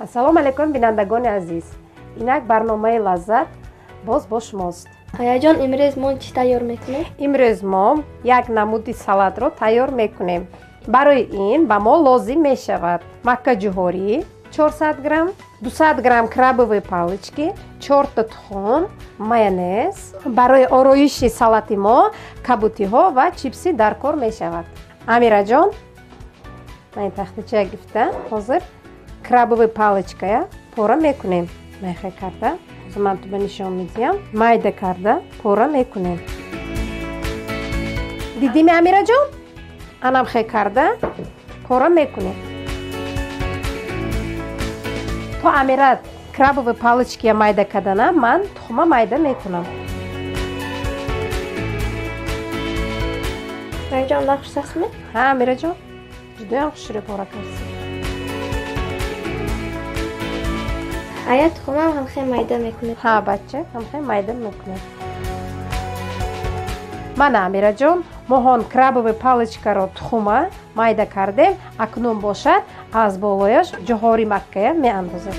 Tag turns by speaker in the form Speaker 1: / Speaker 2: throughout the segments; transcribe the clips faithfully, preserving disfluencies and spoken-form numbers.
Speaker 1: ассалому алайкум бинандагони азиз. Инак барномаи лаззат боз бо шумост.
Speaker 2: Аяҷон, имрӯз мо чӣ тайёр мекунем?
Speaker 1: Имрӯз мо як намуди салатро тайёр мекунем. Барои ин ба мо лозим мешавад маккаҷӯҳорӣ чорсад грамм, дусад грамм крабовые палочки, чорта тухм, майонез. Барои ороиши салати мо кабутиҳо ва чипси дар кор мешавад. Амираҷон, ман тахтача гифта ҳозир крабовые палочкая пора мекунем. Майхе карда ҳозир ман туба нишон медиҳам. Майда карда пора мекунем. Дидими Амираҷон? Анамхе карда пора мекунем. То Амира крабовые палочки майда кардана, ман тухма майда мекунам.
Speaker 2: Аяҷон, нахушасме?
Speaker 1: Ҳа, Амираҷон, ҷудоям хушро пора кард.
Speaker 2: Ая тухмам ҳамхе майда мекунем?
Speaker 1: Ҳа, бача, ҳамхе майда мекунем. Мана Амираҷон, моҳон крабовые палочкаро тухма майда кардем, акнун бошад аз болояш ҷоҳори маккая меандозем.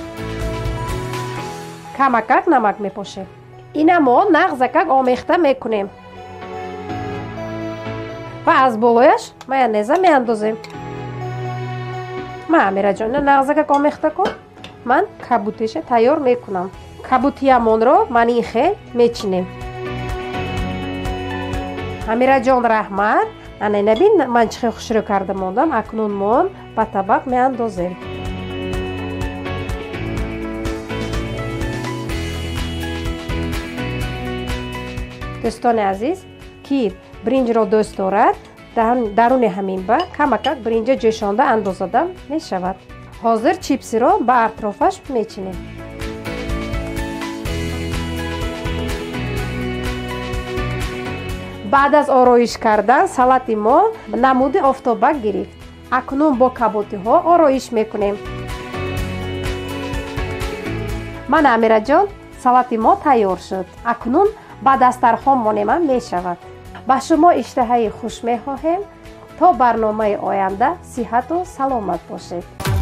Speaker 1: Камакак намак мепошем. Ина мо нағзакак омехта мекунем. Ва аз болояш майонеза меандозем. Ма Амираҷон, ина нағзакак омехта кун. Ман кабутиша тайёр мекунам. Кабутиямонро ман ин хел мечинем. Амираҷон, раҳмат. Ана набин ман чӣ хел хушро карда мондам. Акнун мон ба табақ меандозем. дӯстони азиз, ки бринҷро дӯст дорад, даруни ҳамин ба камакак бринҷа ҷӯшонда андозада мешавад. ҳозир чипсиро ба атрофаш мечинем. баъд аз ороиш кардан салати мо намуди офтобак гирифт. Акнун бо кабутиҳо ороиш мекунем. Мана Амираҷон, салати мо тайёр шуд. Акнун ба дастархон монема мешавад. Ба шумо иштиҳаи хуш мехоҳем. То барномаи оянда сиҳату саломат бошед.